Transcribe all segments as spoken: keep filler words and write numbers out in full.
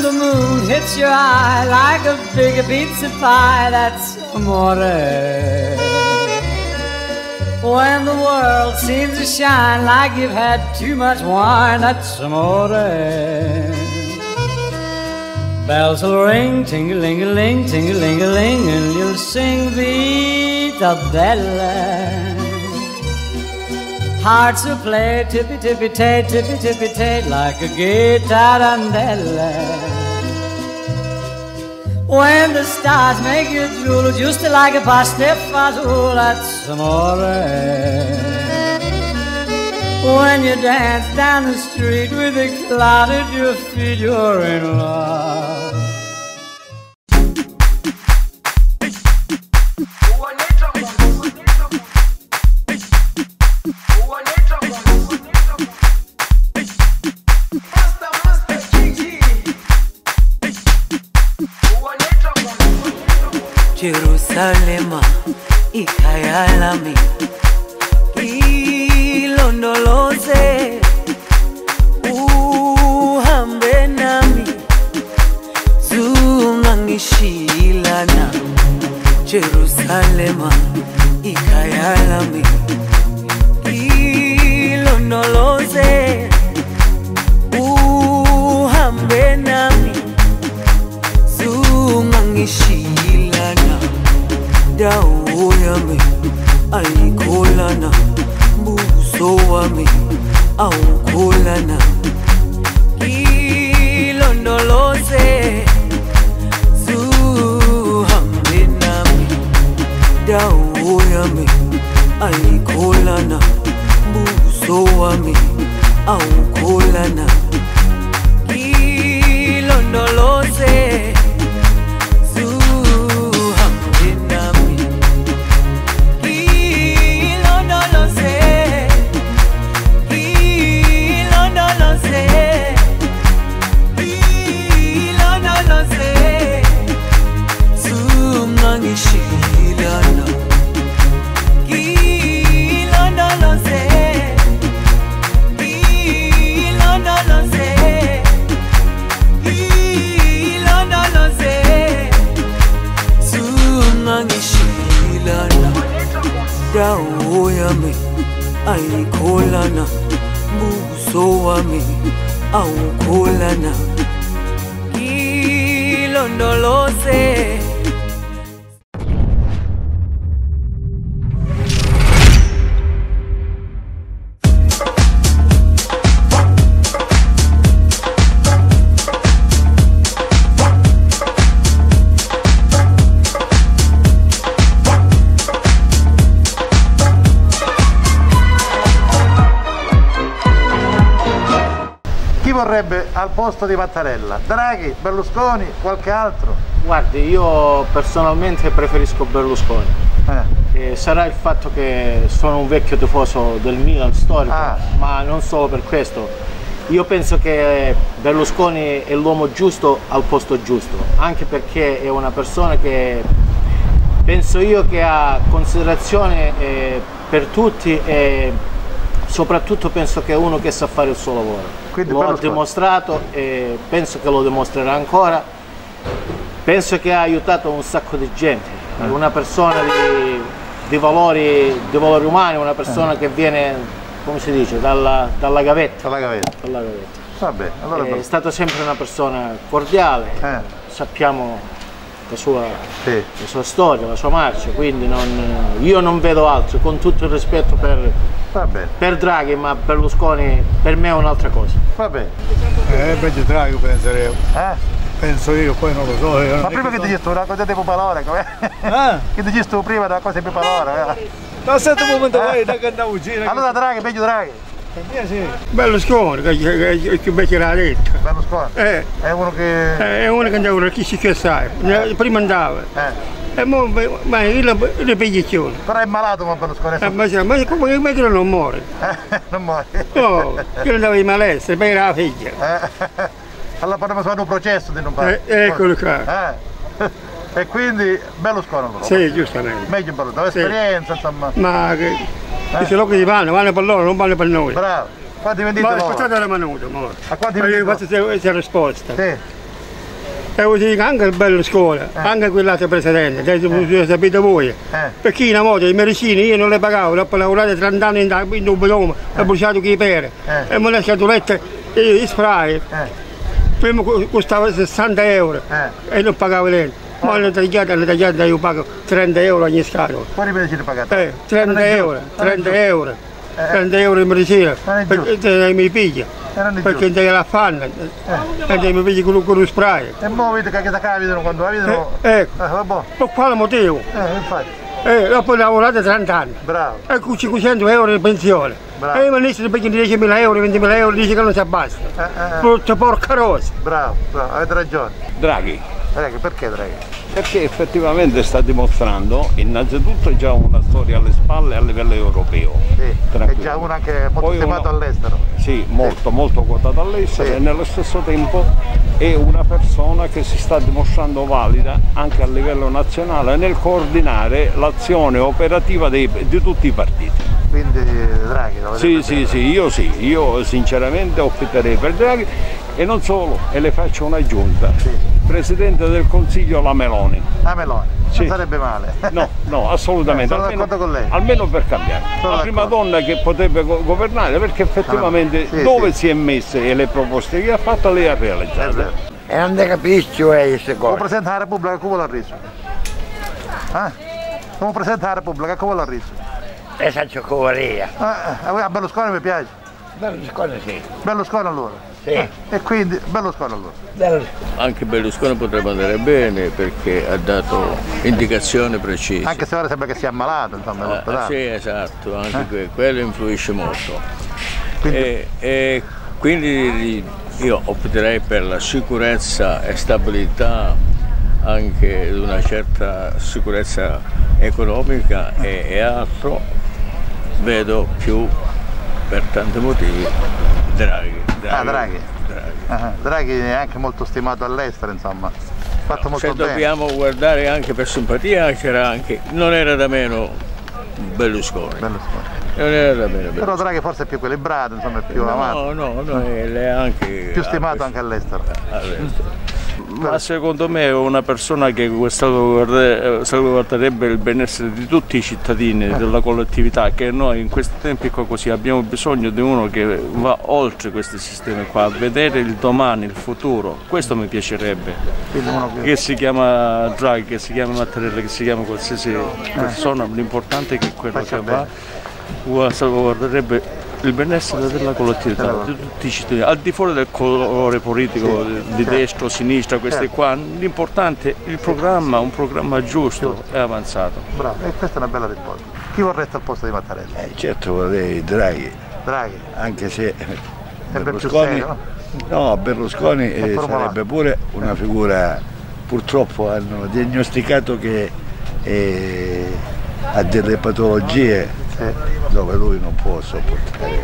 the moon hits your eye like a big pizza pie, that's amore. When the world seems to shine like you've had too much wine, that's amore. Bells will ring, ting-a-ling-a-ling, ting-a-ling-a-ling, and you'll sing Vita Bella. Hearts will play tippy-tippy-tay, tippy-tippy-tay, like a gay tarantella. When the stars make you drool, just like a pasta fazool, that's amore. When you dance down the street with a cloud at your feet, you're in love. Jerusalema ikhaya lami ilondoloze uhambe nami zungangishilana Jerusalema ikhaya lami ilondoloze uhambe nami zungangishilana dawo yami ayikholana buso wami awukholana ilondoloze zuhambe nami dawo yami ayikholana buso wami awukholana ilondoloze dawo yami ayikholana buso wami awukholana ilondoloze. Vorrebbe al posto di Mattarella? Draghi, Berlusconi, qualche altro? Guardi, io personalmente preferisco Berlusconi. Eh. E sarà il fatto che sono un vecchio tifoso del Milan storico, ah. ma non solo per questo. Io penso che Berlusconi è l'uomo giusto al posto giusto, anche perché è una persona che penso io che ha considerazione eh, per tutti e soprattutto penso che è uno che sa fare il suo lavoro. Quindi lo ha dimostrato e penso che lo dimostrerà ancora. Penso che ha aiutato un sacco di gente, è una persona di, di, valori, di valori umani, una persona eh. che viene, come si dice, dalla, dalla gavetta. Dalla gavetta. Dalla gavetta. Vabbè, allora è stato sempre una persona cordiale, eh. sappiamo la sua, sì. la sua storia, la sua marcia, quindi non, io non vedo altro, con tutto il rispetto per, per Draghi, ma Berlusconi per me è un'altra cosa. Va bene. Eh, meglio Draghi penserei. Eh? Penso io, poi non lo so. Io ma prima che ti dici tu una cosa di popolare, com'è? Eh? Che ti dici tu prima una cosa di popolare? Eh? Ma a un certo momento poi eh? che andavo uscire. Allora Draghi, meglio Draghi. Eh, sì. Berlusconi, che, che, che, che invece l'ha detto. Berlusconi? Eh. È uno che... Eh, è uno che andava, chi si chiede, eh. prima andava. Eh. E mo, ma io le pegliazioni. Però è malato ma Berlusconi. Eh, ma, ma come ma che non muore? Eh, non muore. No, io andavo in malessere, poi era la figlia. Eh. Allora potremmo fare un processo di non fare. Eh, eccolo qua. Eh. E quindi Berlusconi lo sì, giustamente. Meglio Berlusconi, l'esperienza sì. insomma. Ma che... Eh? Se loro che vanno, vanno per loro, non vanno per noi. Bravo. Quanti vendite loro? Ma aspettate la minuta, amore. A quanti vendite loro? Questa è la risposta. Sì. E così anche Berlusconi, eh. anche quell'altro presidente, eh. sapete voi. Eh. Perché una volta i medicine io non le pagavo, dopo lavorare trenta anni in, in un bioma, eh. ho bruciato chi pere, eh. e me le scatolette e spray. Eh. Prima costava sessanta euro eh. e non pagavo niente. Ma alle tagliate, alle tagliate io pago trenta euro ogni scatola. Quali medicine pagate? Eh, trenta euro, trenta euro, eh. trenta euro in medicina, perché mi piglia, perché non la fanno, eh. e mi piglia con, con lo spray. E mo vedi che da qua vedono quando la vedono? Eh, ecco, eh, per quale motivo? Eh, infatti. Eh, dopo ho lavorato trenta anni. Bravo. E con cinquecento euro di pensione. Bravo. E il ministro piglia diecimila euro, ventimila euro, dice che non si abbassa. Eh, eh, Porca, porca rosa. Bravo, bravo, avete ragione. Draghi. Draghi, perché Draghi? Perché effettivamente sta dimostrando innanzitutto già una storia alle spalle a livello europeo. Sì, è già uno anche molto Poi stimato uno, all'estero. Sì, molto, sì. molto quotato all'estero sì. e nello stesso tempo è una persona che si sta dimostrando valida anche a livello nazionale nel coordinare l'azione operativa dei, di tutti i partiti. Quindi Draghi lo Sì, sì, sì, io sì, io sinceramente opterei per Draghi e non solo, e le faccio un'aggiunta. Sì. Presidente del Consiglio la Meloni. La Meloni, sì. non sarebbe male. No, no, assolutamente. Eh, sono d'accordo con lei. Almeno per cambiare. Sono la prima donna che potrebbe go governare perché effettivamente sì, dove sì. si è messa e le proposte che ha fatto lei ha realizzato. E non ne capisco eh, queste cose. Come Presidente della Repubblica come l'ha reso? Eh? Come Presidente della Repubblica come l'ha reso? E Sancio Covaria. Ah, a Berlusconi mi piace? Berlusconi sì. Berlusconi allora? Sì. Eh, e quindi Berlusconi allora? Berlusconi. Anche Berlusconi potrebbe andare bene perché ha dato indicazioni precise. Anche se ora sembra che sia ammalato, insomma. Ah, sì, esatto, anche eh? quello influisce molto. Quindi... E, e quindi io opterei per la sicurezza e stabilità, anche una certa sicurezza economica e, e altro, vedo più per tanti motivi Draghi. Draghi. Ah, Draghi. Draghi. Ah, Draghi è anche molto stimato all'estero, insomma. Fatto molto Se bene. dobbiamo guardare anche per simpatia, c'era anche, non era da meno Berlusconi. Berlusconi. Non era da meno Berlusconi. Però Draghi forse è più equilibrato, insomma, è più no, amato. No, no, no, è anche più stimato anche all'estero. All'estero. Ma secondo me è una persona che salvaguarderebbe il benessere di tutti i cittadini, della collettività, che noi in questi tempi qua così abbiamo bisogno di uno che va oltre questi sistemi qua, a vedere il domani, il futuro. Questo mi piacerebbe. Che si chiama Draghi, che si chiama Mattarella, che si chiama qualsiasi persona, l'importante è che quello che va salvaguarderebbe il benessere della collettività, di tutti i cittadini, al di fuori del colore politico, sì, di certo. destra o sinistra, queste certo. qua, l'importante è il programma, un programma giusto, giusto. e avanzato. Bravo, e questa è una bella risposta. Chi vorreste al posto di Mattarella? Eh, certo vorrei Draghi. Draghi? Anche se Berlusconi, no? no, Berlusconi eh, sarebbe pure una figura, purtroppo hanno diagnosticato che eh, ha delle patologie sì. dove lui non può sopportare.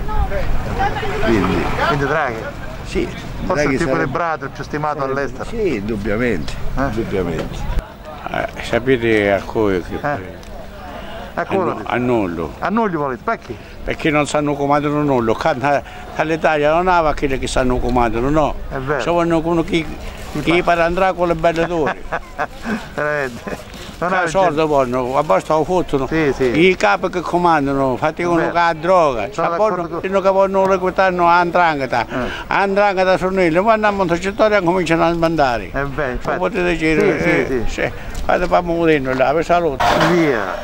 Quindi, Quindi Draghi? Sì. Forse Draghi il più sarebbe... equilibrato, il più stimato sarebbe... all'estero? Sì, indubbiamente. Eh? indubbiamente. Eh, sapete a cui? Che... Eh? A, a, a nullo. A nullo volete? Perché? Perché non sanno comandare nullo. All'Italia non ha quelli che sanno comandare, no. È vero. Se vogliono chi, chi parla andrà con le belle due. Veramente. Non sordo vanno, a basta lo fottono, sì, sì. i capi che comandano, faticano con la droga, hanno che vanno reclutare l'andrangheta, l'andrangheta sono lì, quando a Montecitorio cominciano a mandare. Eh beh, non potete dire, sì, eh, sì, sì. Sì, fate per morire là, per salute. Via.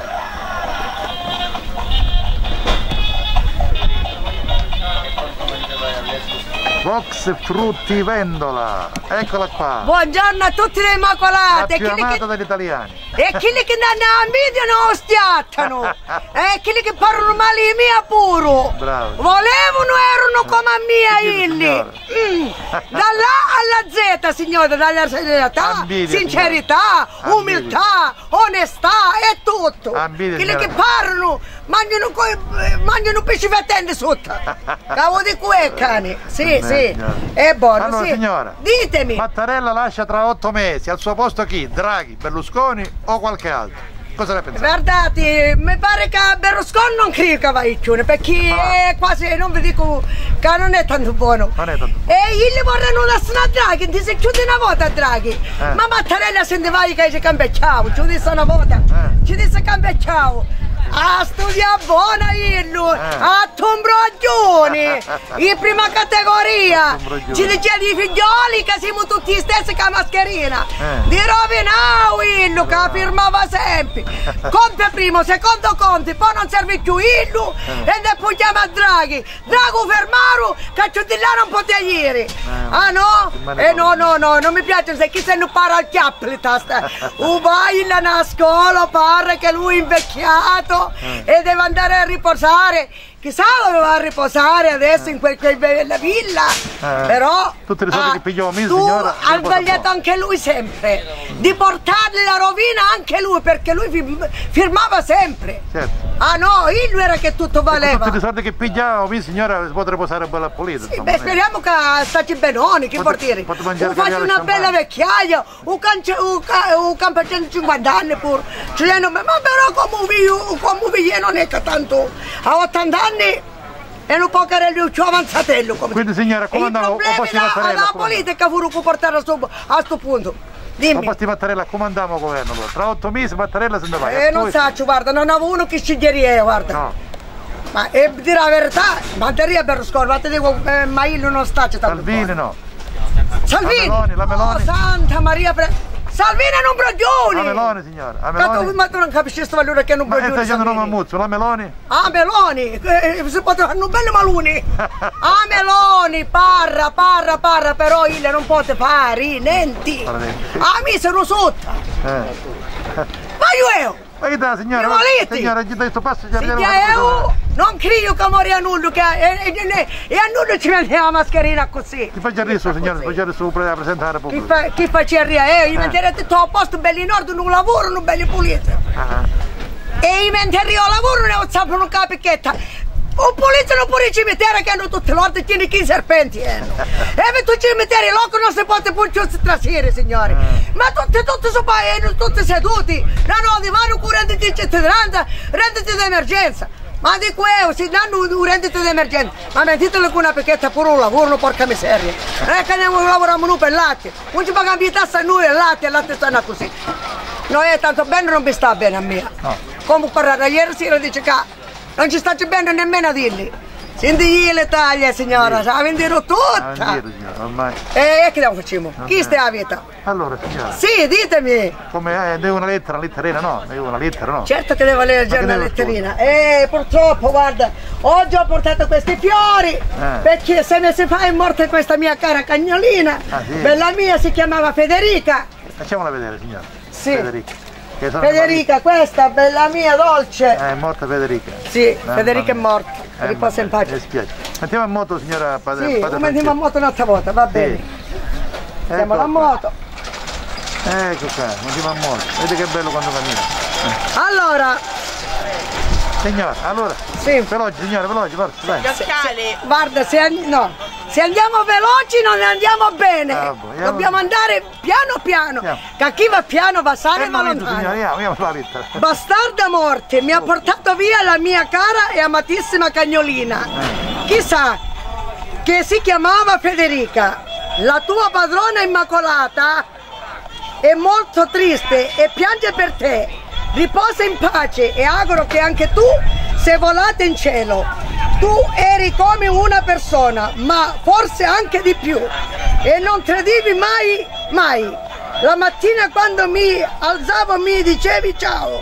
Box Fruttivendola, eccola qua. Buongiorno a tutti le immacolate. La più amata che... dagli italiani. E quelli che danno a video non stiattano. E quelli che parlano male di mia puro. Bravo. Volevano erano come a mia illi. Mm. Dalla alla Z, signore, dalla serietà, Ambidia, sincerità, signora. umiltà, onestà e tutto. Ambidia, quelli signora. che parlano mangiano, mangiano pesci fettenti sotto. Cavo di quei cani. Sì, sì. È buono, allora, sì. signora, ditemi. Mattarella lascia tra otto mesi, al suo posto chi? Draghi, Berlusconi o qualche altro? cosa ne pensate? Guardate, mi pare che Berlusconi non crede che va in chiune, perché è quasi, non vi dico, che non è tanto buono. Non è tanto buono. E gli vorranno da a Draghi, ti si chiude una volta a Draghi. Eh. Ma Mattarella se ne va che ci cambia, ci disse una volta, eh. ci disse cambia. A studiare buona illu, eh. a Tombroglioni, in prima categoria, ci diceva di figlioli che siamo tutti gli stessi con la mascherina, eh. di Rovinau illu che la firmava sempre, Conte primo, secondo Conte, poi non serve più illu eh. e poi chiama Draghi, Drago fermaru che ci di là non poteva ieri, eh. ah no? Eh no no no, non mi piace se chi se ne parla al chiappo le taste, u vai in una scuola, pare che lui è invecchiato Eh. e deve andare a riposare, chissà dove va a riposare adesso eh. in quel, quella villa, eh. però tutti i soldi ah, che pigliò mia tu signora ha sbagliato anche lui sempre di portargli la rovina anche lui, perché lui firmava sempre, certo. ah no, lui era che tutto valeva, tutti i soldi che pigliava mia signora si può riposare bella pulita, sì, beh, speriamo che stacci benoni, che vuol dire, o faccio una bella vecchiaia, un campo a centocinquanta anni pur, cioè, ma però come vi, come vi non è che tanto a ottanta anni e non può che il suo avanzatello, come quindi signora come andiamo i problemi la politica fu portare a questo punto. Dimmi. Ma Mattarella come andiamo a governo? Tra otto mesi Mattarella se ne va. Eh non so, guarda, non avevo uno che sceglieria, guarda. No. Ma e dire la verità, Mattarella Berlusconi, ma ti dico, eh, ma io non sta c'è tanto. Salvini no. Salvini! La Meloni, la Meloni. Oh, Santa Maria pre... Salvini non broglioni! La Meloni signora, la Meloni. Ma tu non capisci questo valore che non broglioni? Ma stai dicendo Mammuzzo, la Meloni? Ah Meloni, eh, si poteva fare un bello maluni! Ah Meloni, parra, parra, parra, però io non posso fare niente! Ah mi sono sotto! Eh. Ma io! Ma che da signora? Signora, gli dai sto passo già io non credo che muore a nulla, che e, e, e a nulla ci mette la mascherina così. Chi fa già riso, signora? Fa già riso per presentare Chi fa, chi fa già riso? Eh, io metterei tutto a posto belli in ordine, un lavoro, non belli puliti. E io mentre io lavoro ne ho sempre un capicchetta. Un puliscono pure i cimiteri che hanno tutte le volte, tieni chi i serpenti hanno. E per tutti i cimiteri loco non si può più trasire, signori. Ma tutti, tutti su paese, tutti seduti, danno divano con reddito di cittadinanza, reddito di emergenza. Ma di quello, si danno un reddito di emergenza. Ma mettitelo con una picchetta pure un lavoro, porca miseria. Non è che andiamo a lavorare noi per il latte. Non ci pagano più tassa a noi il latte, il latte stanno così. Non è tanto bene, non mi sta bene a me. No. Come parlare ieri sera dice che non ci sta bene nemmeno a dirgli. Senti le taglie signora, la vendono tutta. Vendiero, signora, ormai. E che facciamo? Okay. Chi sta a vita? Allora signora. Sì, ditemi. Come eh, devo una lettera, una letterina no? Devo una lettera no? Certo che devo leggere una letterina. Eh, purtroppo guarda, oggi ho portato questi fiori, eh. perché sei mesi fa è morta questa mia cara cagnolina. Ah, sì. Bella mia, si chiamava Federica. Facciamola vedere signora. Sì. Federica. Federica, questa bella mia dolce. Eh, è morta Federica. Sì, no, Federica è morta. Eh, riposa in pace. Mi spiace. Mettiamo a moto signora padre. Sì, padre mettiamo a moto un'altra volta, va bene. Sì. Andiamo alla moto. Ecco qua, mettiamo a moto. Vedi che bello quando cammina. Eh. Allora. Signora, allora. Sì. Veloce signora, veloce, forza, dai. Se, se, guarda, se, no, se andiamo veloci non andiamo bene. Ah, boh, dobbiamo andare piano piano. Andiamo. Che chi va piano va sale ma lontano. Signora, andiamo la lettera. Bastarda morte, mi ha portato via la mia cara e amatissima cagnolina. Eh. Chissà che si chiamava Federica. La tua padrona immacolata è molto triste e piange per te. Riposa in pace e auguro che anche tu sei volata in cielo. Tu eri come una persona, ma forse anche di più. E non credevi mai, mai. La mattina quando mi alzavo mi dicevi ciao.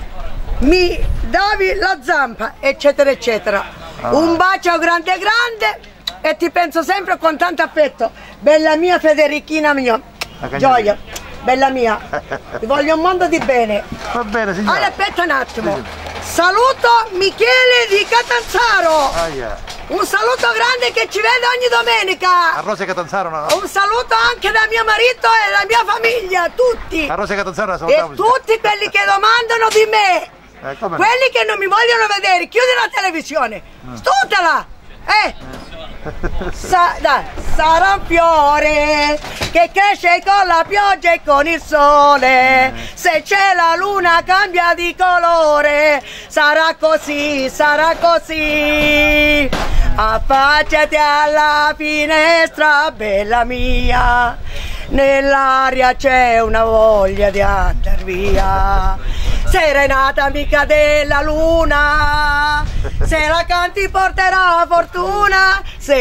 Mi davi la zampa, eccetera, eccetera. Ah. Un bacio grande grande e ti penso sempre con tanto affetto. Bella mia Federichina mia. Gioia. Bella mia, ti voglio un mondo di bene. Va bene signora. Allora aspetta un attimo. Sì. Saluto Michele di Catanzaro. Ah, yeah. Un saluto grande che ci vede ogni domenica. A Rosa Catanzaro no? Un saluto anche da mio marito e la mia famiglia, tutti. A Rosa Catanzaro la salutiamo. E tutti quelli che domandano di me. Eh, quelli che non mi vogliono vedere, chiudi la televisione. Mm. Stutala. Eh. Sa dai, sarà un fiore che cresce con la pioggia e con il sole. Se c'è la luna cambia di colore. Sarà così, sarà così. Affacciati alla finestra, bella mia. Nell'aria c'è una voglia di andar via. Serenata amica della luna, se la canti porterà fortuna.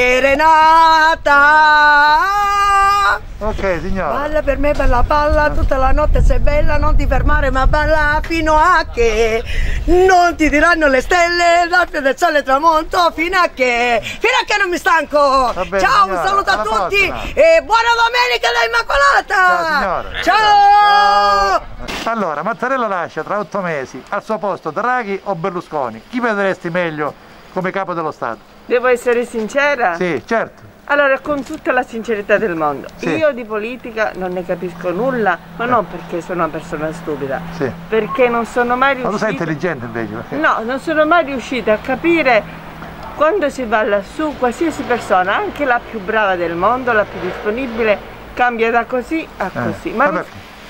Serenata. Ok signora. Balla per me, bella palla, tutta la notte sei bella, non ti fermare ma balla fino a che non ti diranno le stelle, l'affio del sole tramonto, fino a che, fino a che non mi stanco. Vabbè, ciao, signora, un saluto a alla tutti prossima. e buona domenica da Immacolata. Ciao signora. Ciao. Allora, Mattarella lascia tra otto mesi al suo posto Draghi o Berlusconi. Chi vedresti meglio come capo dello Stato? Devo essere sincera? Sì, certo. Allora, con tutta la sincerità del mondo, Sì. io di politica non ne capisco nulla, ma non perché sono una persona stupida, Sì. perché non sono mai Ma tu riuscita... sei intelligente invece? Perché? No, non sono mai riuscita a capire quando si va lassù, qualsiasi persona, anche la più brava del mondo, la più disponibile, cambia da così a così. Eh, ma, vabbè. non,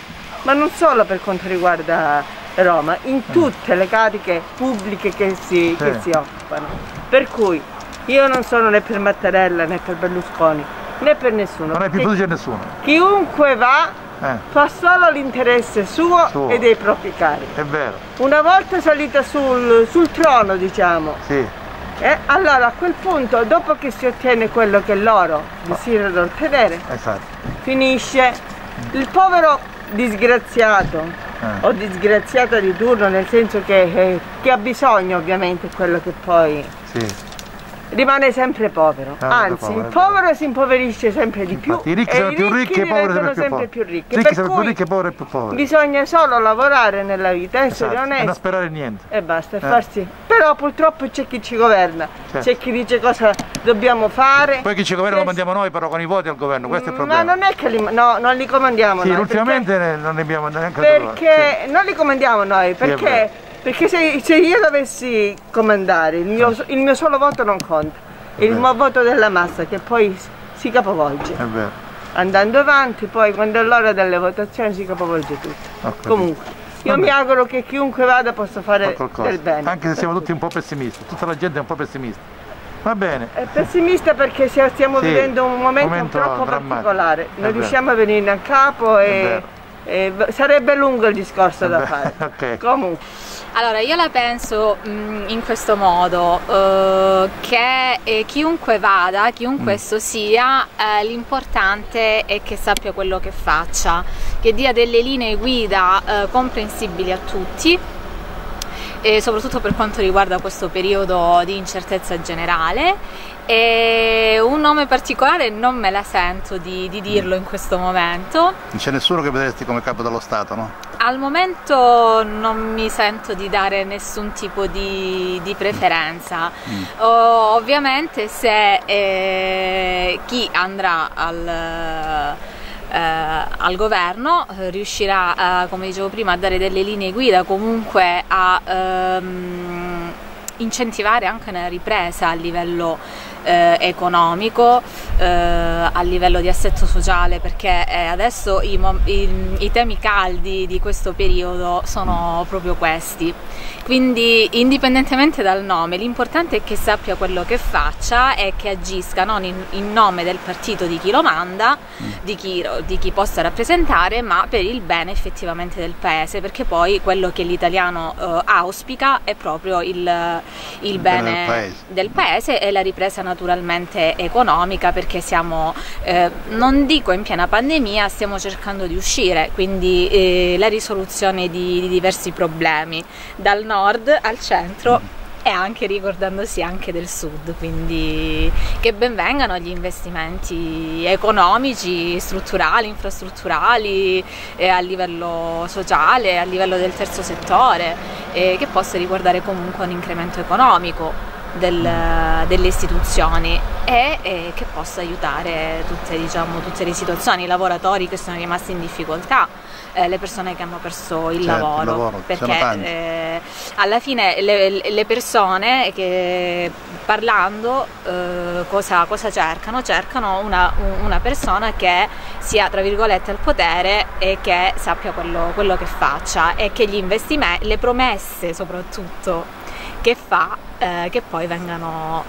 ma non solo per quanto riguarda Roma, in tutte le cariche pubbliche che si, che Sì. si occupano. Per cui io non sono né per Mattarella né per Berlusconi né per nessuno. Non hai più perché fiducia in nessuno. chiunque va Eh, fa solo l'interesse suo, Suo. e dei propri cari. è vero. Una volta salita sul, sul trono, diciamo, Sì. eh, allora a quel punto, dopo che si ottiene quello che loro desiderano ottenere, Esatto. finisce. Il povero disgraziato Eh. o disgraziata di turno, nel senso che, eh, che ha bisogno ovviamente quello che poi Sì. rimane sempre povero, Sempre anzi povero, è il povero si impoverisce sempre di più. Infatti, i ricchi e sono i più ricchi e i poveri diventano sempre più sempre poveri. più ricchi, Ricchi per sempre più cui ricchi e poveri più poveri. bisogna solo lavorare nella vita, essere Esatto, e non onesti sperare niente. e basta, e Eh. farsi. Però purtroppo c'è chi ci governa, Certo. c'è chi dice cosa dobbiamo fare. Poi chi ci governa lo Che- mandiamo noi però con i voti al governo, questo è il Ma problema. non è che li, no, non li comandiamo Sì, noi. ultimamente ne- non ne abbiamo neanche Perché, trovato. perché non li comandiamo noi, è perché, vero. perché se, se io dovessi comandare, il mio, il mio solo voto non conta. È il vero. voto della massa che poi si capovolge. È vero. Andando avanti, poi quando è l'ora delle votazioni si capovolge tutto. Ho capito. Comunque, io Vabbè. mi auguro che chiunque vada possa fare Fa qualcosa. del bene. Anche se siamo tutti un po' pessimisti, tutta la gente è un po' pessimista. Va bene. È pessimista perché se- stiamo Sì, vivendo un momento, momento troppo drammatico. particolare, È non vero. riusciamo a venirne a capo È e, vero. e b- sarebbe lungo il discorso da fare. Ok. Comunque. Allora, io la penso mh, in questo modo, eh, che eh, chiunque vada, chiunque Mm. esso sia, eh, l'importante è che sappia quello che faccia, che dia delle linee guida eh, comprensibili a tutti, e soprattutto per quanto riguarda questo periodo di incertezza generale. E un nome particolare non me la sento di, di dirlo in questo momento. Non c'è nessuno che vedresti come capo dello Stato, no? Al momento non mi sento di dare nessun tipo di, di preferenza. Mm. O- ovviamente se eh, chi andrà al, eh, al governo eh, riuscirà, eh, come dicevo prima, a dare delle linee guida, comunque a ehm, incentivare anche una ripresa a livello eh, economico, eh, a livello di assetto sociale, perché eh, adesso i, mo- i, i temi caldi di questo periodo sono proprio questi. Quindi, indipendentemente dal nome, l'importante è che sappia quello che faccia e che agisca non in, in nome del partito di chi lo manda, di chi, di chi possa rappresentare, ma per il bene effettivamente del paese, perché poi quello che l'italiano eh, auspica è proprio il, il bene del paese. del paese e la ripresa naturalmente economica, perché siamo, eh, non dico in piena pandemia, stiamo cercando di uscire, quindi eh, la risoluzione di, di diversi problemi dal nord al centro e anche ricordandosi anche del sud, quindi che ben vengano gli investimenti economici, strutturali, infrastrutturali, eh, a livello sociale, a livello del terzo settore, eh, che possa riguardare comunque un incremento economico Del, delle istituzioni e, e che possa aiutare tutte, diciamo, tutte le situazioni, i lavoratori che sono rimasti in difficoltà, eh, le persone che hanno perso il certo, lavoro, il lavoro perché eh, alla fine le, le persone che parlando eh, cosa, cosa cercano? Cercano una, una persona che sia tra virgolette al potere e che sappia quello, quello che faccia e che gli investimenti, le promesse soprattutto che fa, eh, che poi vengano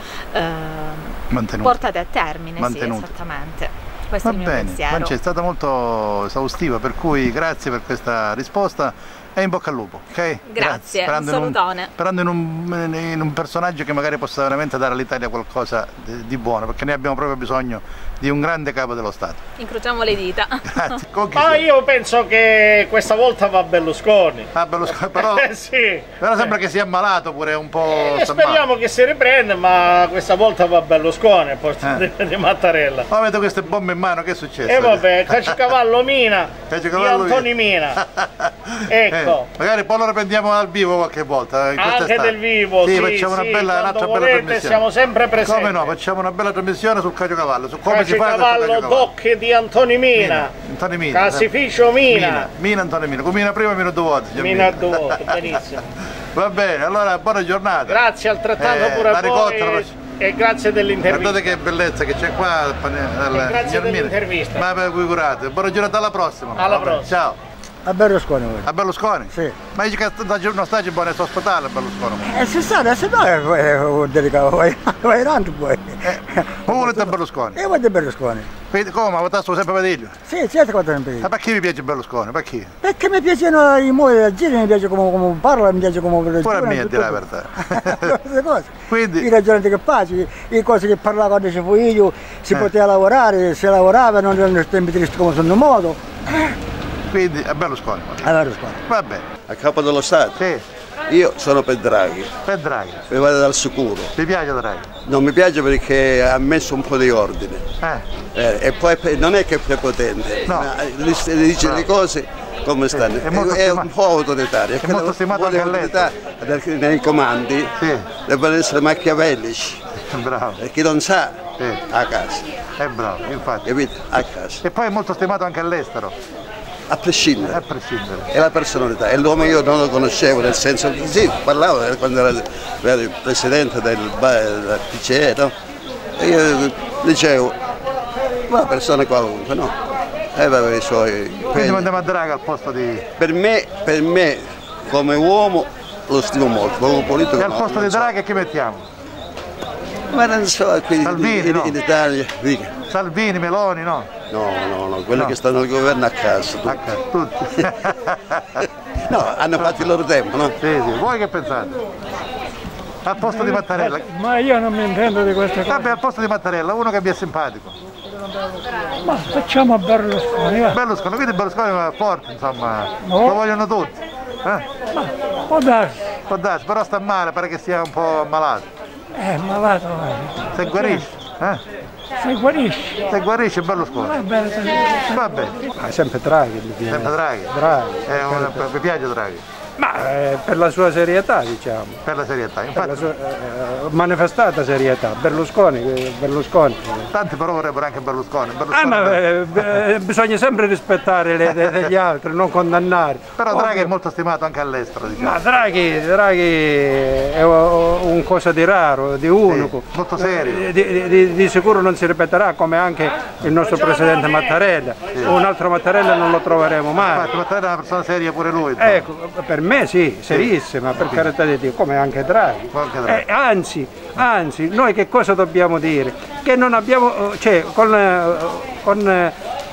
eh, portate a termine. Sì, esattamente. Questo Va è il mio bene, pensiero. Francesca, è stata molto esaustiva, per cui grazie per questa risposta e in bocca al lupo, ok? Grazie, sperando un salutone. In un, sperando in un, in un personaggio che magari possa veramente dare all'Italia qualcosa di, di buono, perché ne abbiamo proprio bisogno di un grande capo dello Stato. Incrociamo le dita. Grazie. Ma io penso che questa volta va Berlusconi. Ah, Berlusconi, però, eh, sì. però sembra che sia ammalato pure un po'. Eh, speriamo che si riprenda, ma questa volta va Berlusconi al posto eh. di, di Mattarella. Ma avete queste bombe in mano, che è successo? E eh, vabbè, Caciocavallo Mina, Caciocavallo di Antoni Mina. Ecco. Eh, magari poi lo riprendiamo dal vivo qualche volta. In Anche del vivo, sì, sì, facciamo sì, una bella, un'altra bella trasmissione. Siamo sempre presenti. Come no, facciamo una bella trasmissione sul Caciocavallo, su come si fa questo Caciocavallo Doc di Antoni Mina. Mina, Antoni Mina. Casificio Mina. Mina, Mina Antoni Mina, con Mina prima e Mina due volte. Mina due volte, benissimo. Va bene, allora buona giornata. Grazie altrettanto eh, pure a voi la... e grazie dell'intervista. Guardate che bellezza che c'è qua. Al... Grazie dell'intervista. Ma vi curate, buona giornata, alla prossima. Alla prossima. Ciao. A Berlusconi. A Berlusconi? Sì. Ma dici che non stai in buon ospedale a Berlusconi? Eh si sta, adesso no, è delicato, vai in avanti poi. Ma volete a Berlusconi? Io voglio Berlusconi. Quindi come, ma votato sempre Padiglio? Sì, certo che voto sempre Padiglio. Ma perché mi piace Berlusconi? Perché? Perché mi piacciono i modi da giro, mi piace come, come parla, mi piace come ragiona. Pure a me, a dire la verità. Queste cose. Quindi... I ragionamenti che faccio, le cose che parlava quando ci fu io, si eh. poteva lavorare, si lavorava, non erano tempi tristi come sono modo. Quindi a Berlusconi. A Berlusconi. Va bene. A capo dello Stato? Sì. Io sono per Draghi. Per Draghi. Mi vado dal sicuro. Mi piace Draghi? Non mi piace perché ha messo un po' di ordine. Eh. Eh, e poi non è che è prepotente, no. ma dice no. le cose come stanno. È, è, è un po' autoritario. È molto stimato anche l'autorità nei comandi sì. devono essere machiavellici. Bravo. E chi non sa sì. a casa. È bravo, infatti. Capito? A casa. E poi è molto stimato anche all'estero. A prescindere. A prescindere. È la personalità. E l'uomo io non lo conoscevo, nel senso che sì, parlavo quando era, era il presidente del, del P C E, no? E io dicevo, ma una persona qualunque, no? E aveva i suoi. Quindi mandiamo a Draghi al posto di. Per me, per me, come uomo, lo stimo molto, come politico. E al no, posto di so. Draghi che mettiamo? Ma non so, qui Salvini, in, no? in Italia. Dica. Salvini, Meloni, no? No, no, no, quelli no. che stanno al governo a casa. A casa, tutti. No, hanno fatto il loro tempo, no? Sì, sì. Voi che pensate? Al posto di Mattarella? Ma io non mi intendo di queste cose. Vabbè, al posto di Mattarella, uno che vi è simpatico. Ma facciamo Berlusconi, va. Berlusconi, quindi Berlusconi è forte, insomma, no. Lo vogliono tutti. Eh? Ma può darsi. Può darsi, però sta male, pare che sia un po' ammalato. Eh, malato. Se guarisce, eh? Se guarisce. Se guarisce Berlusconi. Va bene, va bene. Ah, sempre Draghi. Mi piace. Sempre Draghi? Draghi. È una, mi piace Draghi. Ma eh, per la sua serietà, diciamo. Per la serietà, infatti. Per la sua eh, manifestata serietà. Berlusconi, Berlusconi. Tanti però vorrebbero anche Berlusconi. Berlusconi ah, ma eh, eh, bisogna sempre rispettare le idee degli altri, non condannare. Però Draghi Ovvio. È molto stimato anche all'estero, diciamo. Ma Draghi, Draghi è un cosa di raro, di unico. Sì, molto serio. Di, di, di sicuro non si ripeterà, come anche il nostro presidente Mattarella. Sì. Un altro Mattarella non lo troveremo mai. Infatti Mattarella è una persona seria pure lui. Ecco, per me sì, serissima, per sì. carità di Dio, come anche Draghi. Anche Draghi. Eh, anzi, anzi, noi che cosa dobbiamo dire? Che non abbiamo, cioè, con, con eh,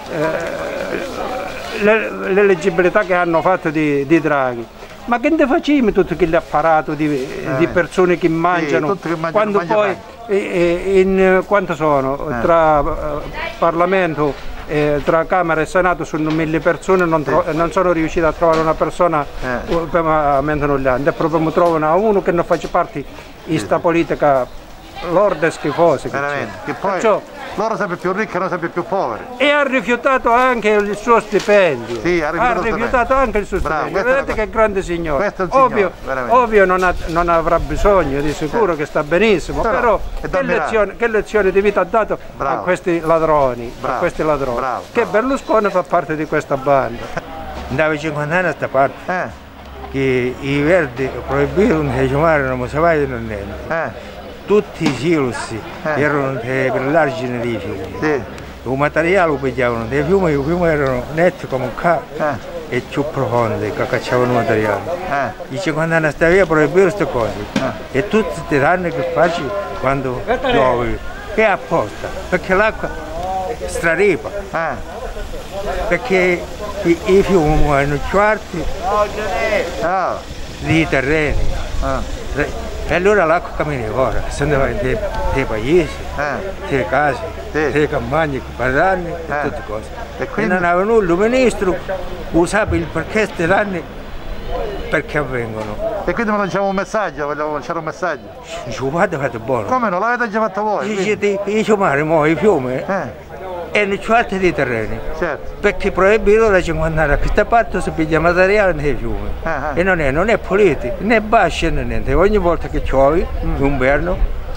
l'eleggibilità che hanno fatto di, di Draghi, ma che ne facciamo tutto quell'apparato di, eh. di persone che mangiano, sì, che mangiano quando poi in, in quanto sono eh. tra uh, Parlamento Eh, tra Camera e Senato sono mille persone, non, sì. non sono riuscito a trovare una persona eh. permanente nullante, e proprio trovano uno che non faccia parte di questa sì. politica lorda e schifosa. Veramente, che poi Perciò, loro sempre più ricchi e noi sempre più poveri. E ha rifiutato anche il suo stipendio. Sì, ha rifiutato, ha rifiutato anche il suo Bravo, stipendio. Vedete che grande signore. Questo è un signore, ovvio, veramente. ovvio non, ha, non avrà bisogno, di sicuro, sì. che sta benissimo, però, però che, lezione, che lezione di vita ha dato Bravo. a questi ladroni, Bravo. a questi ladroni. Bravo. Che Berlusconi fa parte di questa banda. andava cinquanta anni a sta parte, eh. che i verdi proibivano di fumare non si va non eh. Tutti i silos eh. erano per l'argine dei fiumi. Sì. Il materiale lo pigliavano dei fiumi, i fiumi erano netti come un ca eh. e più profondi che cacciavano il materiale. Eh. I cinquanta anni a sta via proibivano queste cose eh. e tutti i danni che faccio quando piove è apposta, perché l'acqua straripa, eh. perché i, i fiumi hanno quarti oh. di terreni oh. e allora l'acqua cammina fuori, se andava dei, dei paesi, eh. delle case, sì. delle campagne, padani e eh. tutte cose. E, quindi... e non aveva nulla, il ministro usava il perché questi danni perché avvengono. E quindi mi lanciamo un messaggio, vogliamo lanciare un messaggio? Ci fate fate buono. Come non l'avete già fatto voi? I fiumari, i fiumi eh. e le quarti dei terreni. Certo. Perché proibito da cinquanta anni a questa parte si piglia materiale nei fiumi. Ah, ah. E non è, non è pulito, né bascia né niente. Ogni volta che piove, mm. in inverno,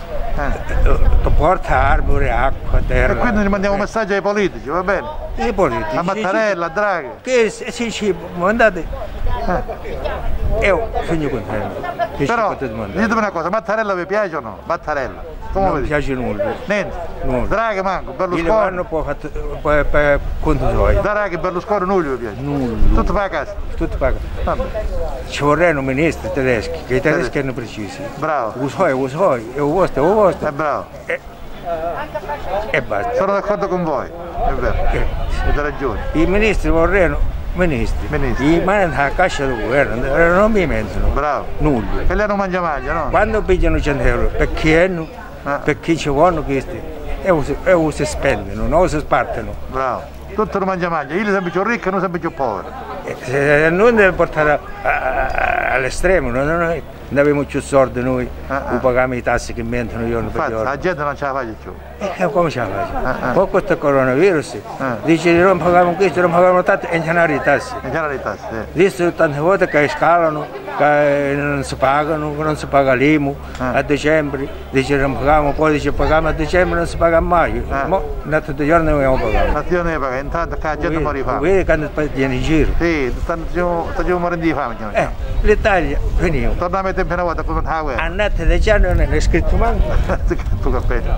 eh. porta arbore, acqua, terra. E quindi gli mandiamo un messaggio ai politici, va bene? I politici. A Mattarella, a Draghi. Che si ci mandate. Eh. Io sono contento. Però, ditemi una cosa, Mattarella vi piace o no? Mattarella. Come non mi piace nulla. Niente? Nulla. Draghi manco, Berlusconi. Il governo può fare per conto suoi. Draghi, Berlusconi, nulla vi piace? Nulla. Tutto per la casa? Tutto per la casa. Ci vorrebbero ministri tedeschi, che i tedeschi hanno precisi. Bravo. Lo so, lo so, è lo vostro, è lo vostro. È bravo. E, e basta. Sono d'accordo con voi, è vero. Eh. Avete ragione. I ministri vorrebbero ministri, ministri. I mandano alla caccia del governo, non mi mentono. Bravo. Nulla. E lei non mangia mangia, no? Quando pigliano cento euro, perché hanno, ah. perché ci vogliono questi, e lo si spendono, non lo si spartono. Bravo. Tutto non mangia mangia, io sempre più ricco e non sempre più povero. E se non deve portare all'estremo, non, non, non abbiamo più soldi noi, ah, ah. paghiamo i tassi che mentono giorno per giorno. La gente non ce la fa più. E come ce la fa? Ah, ah. Poi questo coronavirus ah. dice che non paghiamo questo, non paghiamo tanto e non i tassi. E non i tassi, sì. Dice tante volte che scalano, che non si pagano, che non si paga l'I M U ah. a dicembre, dice che non paghiamo, poi dice che paghiamo a dicembre non si paga mai. Ah. Ma da tutti i giorni non abbiamo pagato. Da tutti i giorni non pagano, intanto che la gente muore di fame. Vedi quando viene in giro? Sì, stiamo morendo di fame. Eh, l'Italia veniva. Torniamo a tempo una volta come la guerra. Andate da già non è scritto manco. Tu cappello.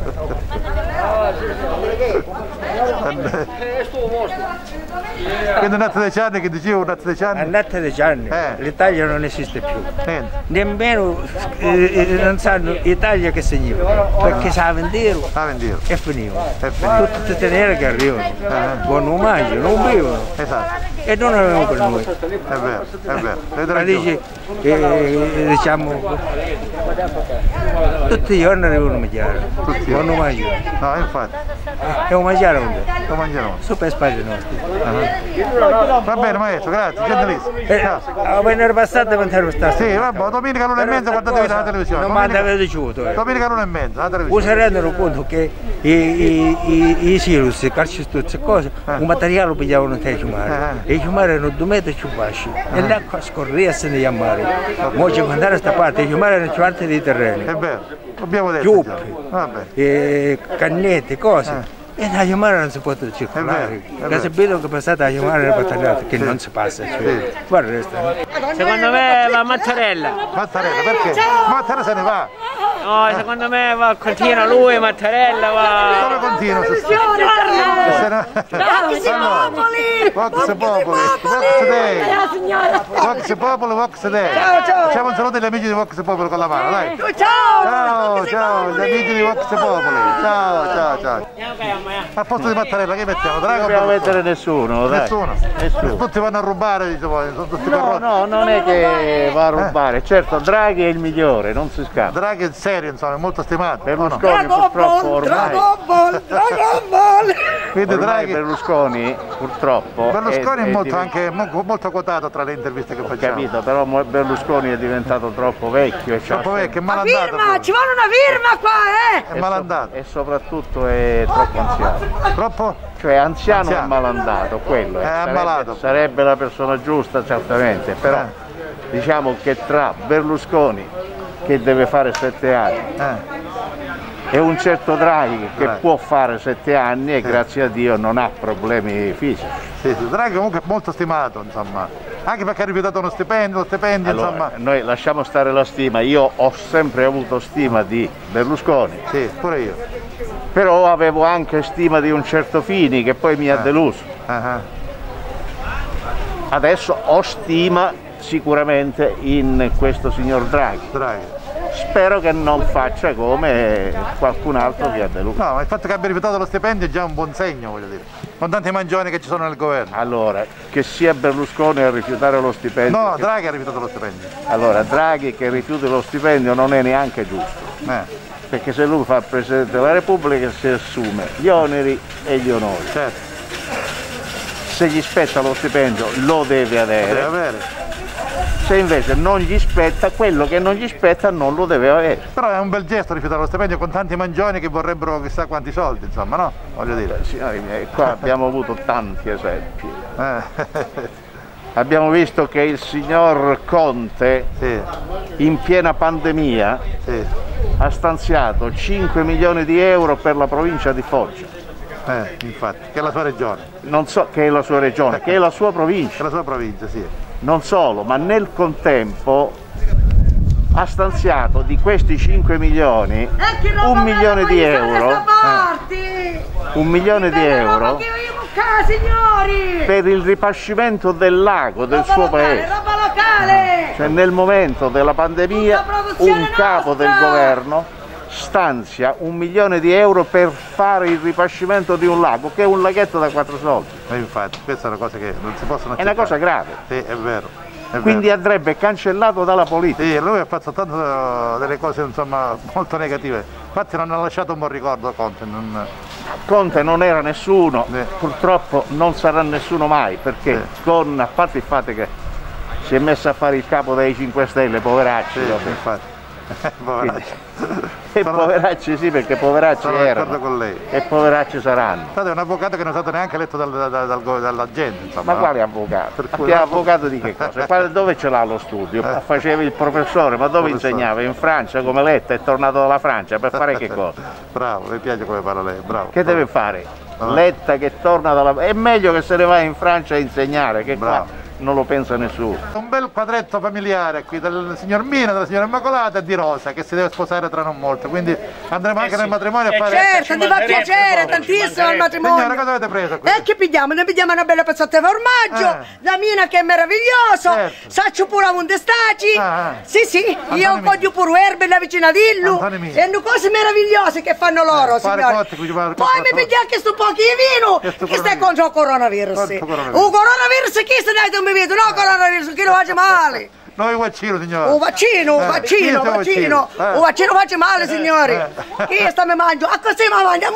Quindi andate dei anni che dicevo, andate dei anni? Andate dei anni, eh. l'Italia non esiste più. Niente. Nemmeno eh, non sanno l'Italia che significa, perché sa vendere e finiva. Tutte le tenere che arrivano, eh. non mangiano, non bevono. Esatto. E non avevamo per noi. È vero, è vero. Ma dice, eh, diciamo, tutti i giorni arrivano a mangiare, non mangiano. No, infatti. E lo mangiare un Lo mangiano. Su per spalle nostre. Uh-huh. Va bene maestro, grazie, gentilissimo. Eh, a venerdì passato per intervistare. Sì, vabbè, domenica l'una e mezza guardatevi la televisione. Non mi avete ricevuto. Eh. Domenica l'una e mezza, la televisione. Si rendono conto che i, i, i, i sirus, i calcestuzzi e cose, eh. un materiale lo pigliavano dai ciumari. Eh. E i ciumari erano due metri più bassi. Eh. E l'acqua scorreva se ne chiamare. Ora ci andare a sta parte, i ciumari erano parte dei terreni. È vero, abbiamo detto. Giuppi, cannette, cose. Eh. E la Iomara non si può circolare, la sapete che passate la Iomara era battagliata, che sì. non si passa, cioè. Sì. Guarda resta. Secondo me va Mattarella. Mattarella, perché? Mattarella se ne va. No, secondo me va, continua lui, Mattarella va. Come continua? Vox Popoli! Vox Popoli! Vox Dei! Vox Popoli, Vox Dei! Facciamo un saluto agli amici di Vox Popoli con la mano, dai! Ciao! Ciao, ciao, gli amici di Vox Popoli! Ciao, ciao, ciao! Al posto di Mattarella che mettiamo? Non dobbiamo mettere nessuno, dai. Nessuno? Nessuno. Tutti vanno a rubare, diciamo, sono tutti no, corrotti. No, non è che va a rubare, eh? Certo Draghi è il migliore, non si scappa. Draghi è serio, insomma, è molto stimato. Berlusconi no? purtroppo ormai. Dragon Ball, Dragon Ball! Quindi ormai Draghi... Berlusconi purtroppo. Berlusconi è, è, è molto, divent... anche, molto quotato tra le interviste che Ho facciamo. Capito, però Berlusconi è diventato troppo vecchio. E troppo vecchio, è malandato. Firma, ci vuole una firma qua, eh! È malandato. E, so, e soprattutto è troppo anziano. Troppo? Cioè anziano, anziano. e malandato, quello è. È sarebbe, ammalato. Sarebbe la persona giusta certamente, però eh. diciamo che tra Berlusconi che deve fare sette anni eh. e un certo Draghi che Draghi. può fare sette anni e Sì. grazie a Dio non ha problemi fisici. Sì, sì, Draghi comunque è molto stimato, insomma, anche perché ha rifiutato uno stipendio, lo stipendio, Allora, insomma. noi lasciamo stare la stima, io ho sempre avuto stima di Berlusconi. Sì, pure io. Però avevo anche stima di un certo Fini che poi mi ha Eh. deluso. Ah, Adesso ho stima sicuramente in questo signor Draghi. Draghi. Spero che non faccia come qualcun altro che ha deluso. No, ma il fatto che abbia rifiutato lo stipendio è già un buon segno, voglio dire, con tanti mangioni che ci sono nel governo. Allora, che sia Berlusconi a rifiutare lo stipendio. No, che... Draghi ha rifiutato lo stipendio. Allora, Draghi che rifiuti lo stipendio non è neanche giusto. Eh. Perché se lui fa il Presidente della Repubblica si assume gli oneri e gli onori. Certo. Se gli spetta lo stipendio lo deve avere. Lo deve avere. Se invece non gli spetta, quello che non gli spetta non lo deve avere. Però è un bel gesto rifiutare lo stipendio con tanti mangioni che vorrebbero chissà quanti soldi, insomma, no? Voglio dire. Signori miei, qua abbiamo avuto tanti esempi. Eh. Abbiamo visto che il signor Conte, sì. in piena pandemia, sì. ha stanziato cinque milioni di euro per la provincia di Foggia. Eh, infatti, che è la sua regione. Non so che è la sua regione, che è la sua provincia. È la sua provincia, sì. Non solo, ma nel contempo ha stanziato di questi cinque milioni un milione di euro. Eh, un milione di euro per il ripascimento del lago del suo paese. Cioè nel momento della pandemia un capo del governo stanzia un milione di euro per fare il ripascimento di un lago che è un laghetto da quattro soldi. E infatti, questa è una cosa che non si possono accettare. È una cosa grave. Sì, è vero. È Quindi vero. andrebbe cancellato dalla politica. Sì, lui ha fatto tanto delle cose insomma molto negative. Infatti non ha lasciato un buon ricordo Conte. Non... Conte non era nessuno, sì. Purtroppo non sarà nessuno mai, perché sì. con, a parte il fatto che si è messo a fare il capo dei cinque Stelle, poveracci. Sì, dopo. infatti. Poveracci. E poveracci sì, perché poveracci sono erano con lei. E poveracci saranno. È un avvocato che non è stato neanche eletto dal, dal, dal, dalla gente, insomma. Ma quale avvocato? Per Che cui... avvocato di che cosa? Quale, dove ce l'ha lo studio? Eh. Faceva il professore, ma dove Professore. insegnava? In Francia come Letta, è tornato dalla Francia per fare che cosa? Bravo, mi piace come parla lei, bravo. Che bravo. deve fare? Bravo. Letta che torna dalla... È meglio che se ne va in Francia a insegnare, che bravo. qua non lo pensa nessuno. Un bel quadretto familiare qui del signor Mina, della signora Immacolata e di Rosa che si deve sposare tra non molto, quindi andremo anche eh sì. nel matrimonio eh a fare... Certo, ti fa piacere tantissimo il matrimonio. Signora, cosa avete preso qui? E che pigliamo? Noi pigliamo una bella pezzata di formaggio, eh. la Mina che è meraviglioso, certo. Saccio pure un destaci, ah, ah. sì sì, Antoni io un po' di pure erbe là vicino ad Illu, e hanno cose meravigliose che fanno loro, eh, signori. Cotti, poi mi piglia anche sto po' di vino, che stai contro il coronavirus. Il coronavirus chi se dai tu mi vedo, no coronavirus. Che lo faccia male? No, il vaccino, signore. Un vaccino, un eh, vaccino, un vaccino. Eh. Un vaccino faccia male, signori. Eh. Chi sta mi mangio? A così mi mangio, a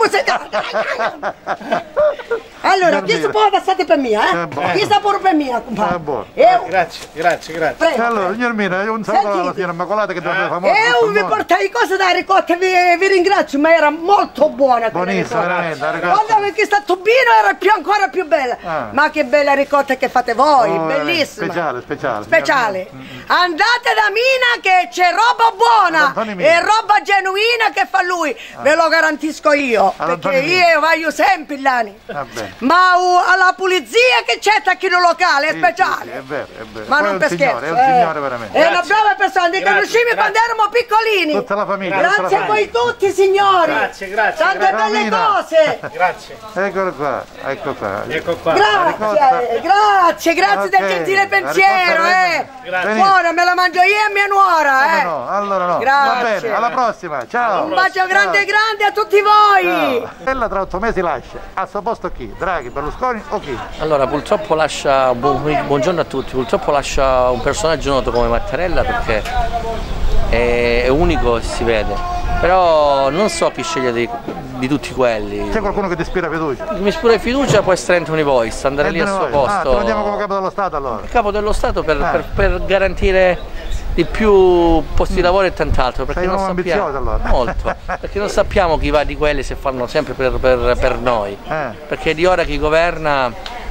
musica. Allora, chi si può passare per mia, eh? eh chi sta pure per mia, compadre? Eh, grazie, grazie, grazie. Prego. Allora, signor Mina, un saluto alla signora Immacolata che deve famosa. E io vi portai cose da ricotta, vi, vi ringrazio, ma era molto buona. Buonissima, veramente. Guarda perché sta tubino era più, ancora più bella. Ah. Ma che bella ricotta che fate voi, oh, bellissima. Speciale, speciale. Speciale. Andate da Mina che c'è roba buona e roba genuina che fa lui, ah. ve lo garantisco io, perché io voglio sempre l'ani. Ma uh, alla pulizia che c'è tacchino locale, è sì, speciale. Sì, sì, è vero, è vero. Ma poi non per scherzo. È un signore eh. veramente. È una brava persona, che conosciamo quando eravamo piccolini. Tutta la famiglia. Grazie tutta la a voi tutti, signori. Grazie, grazie. Tante grazie. belle cose. Grazie. Eccolo qua, ecco qua. Ecco qua. Grazie, grazie, grazie okay. del gentile pensiero, eh. Grazie. Buona, me la mangio io e mia nuora, eh. No, allora no. Grazie. Va bene, alla prossima, ciao. Un bacio grande grande a tutti voi. Ella tra otto mesi lascia. Al suo posto chi? Draghi, Berlusconi o chi? Allora, purtroppo lascia, buon, buongiorno a tutti, purtroppo lascia un personaggio noto come Mattarella perché è, è unico e si vede, però non so chi sceglie di, di tutti quelli. C'è qualcuno che ti ispira fiducia? Mi ispira fiducia può essere Anthony Voice, andare Anthony lì al suo Voice. posto. Ah, te lo diamo come capo dello Stato allora? Il capo dello Stato per, ah. per, per garantire di più posti di lavoro e tant'altro, perché sei non sappiamo allora. molto, perché non sappiamo chi va di quelli se fanno sempre per, per, per noi, eh. perché di ora chi governa